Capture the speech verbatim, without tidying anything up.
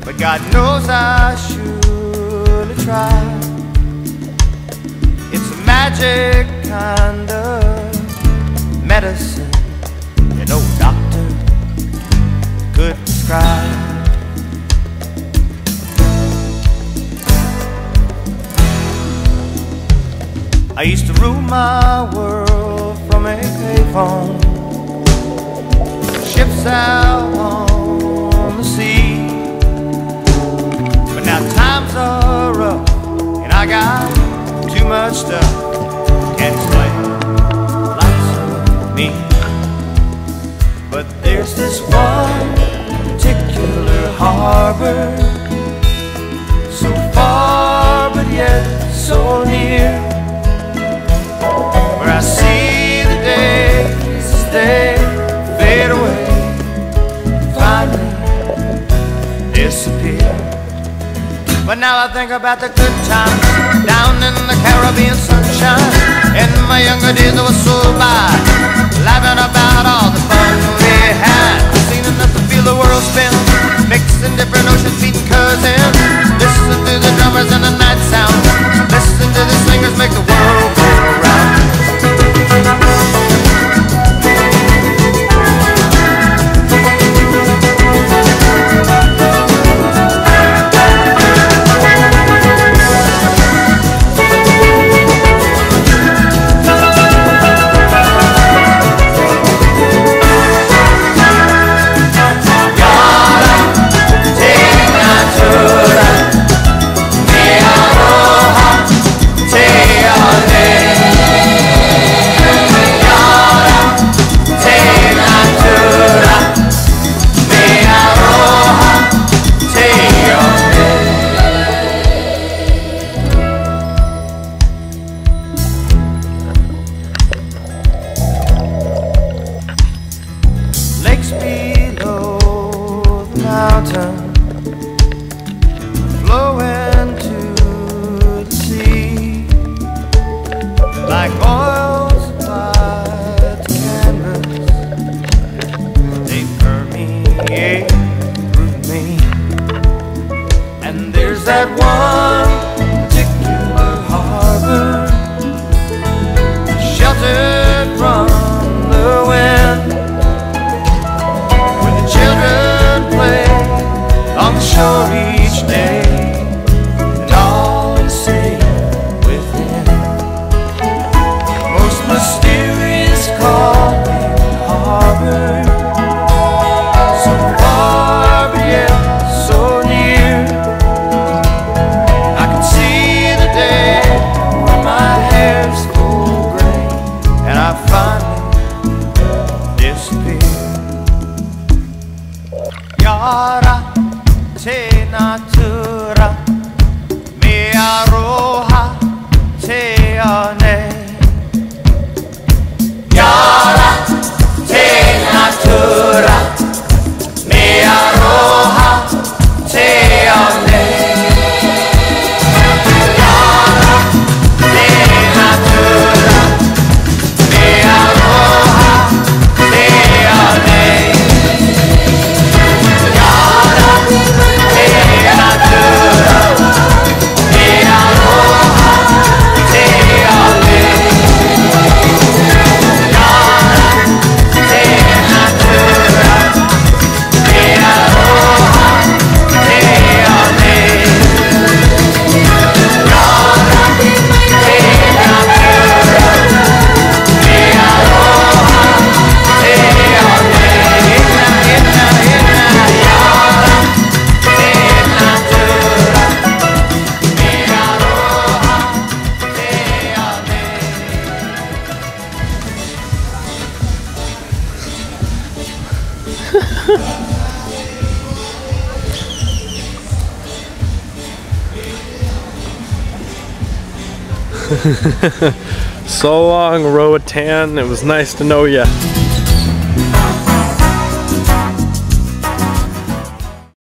but God knows I surely try. It's a magic kind of medicine that no doctor could prescribe. I used to rule my world from a payphone, ships out on the sea. But now times are rough and I got too much stuff, can't explain life's of me. But there's this one particular harbor, so far but yet so near, where I see the days as they fade away, finally disappear. But now I think about the good times down in the Caribbean sunshine. In my younger days I was so blind, laughing about all the fun we had. I've seen enough to feel the world spin, mixing different oceans, beating cousins. Listen to the drummers and the night sound, listen to the singers make the world go round. Lakes below the mountain flow into the sea like oils applied to canvas. They permeate through me, and there's that one particular harbor, sheltered from the wind, children play on the shore each day, and all is safe within. Most mysterious calling harbor, so far but yet so near. I can see the day when my hair's full gray and I finally disappear. Yara te natura, me aroha te ane. Yara te natura, me aroha te ane. Yara te natura, me aroha te ane. So long, Roatan. It was nice to know you.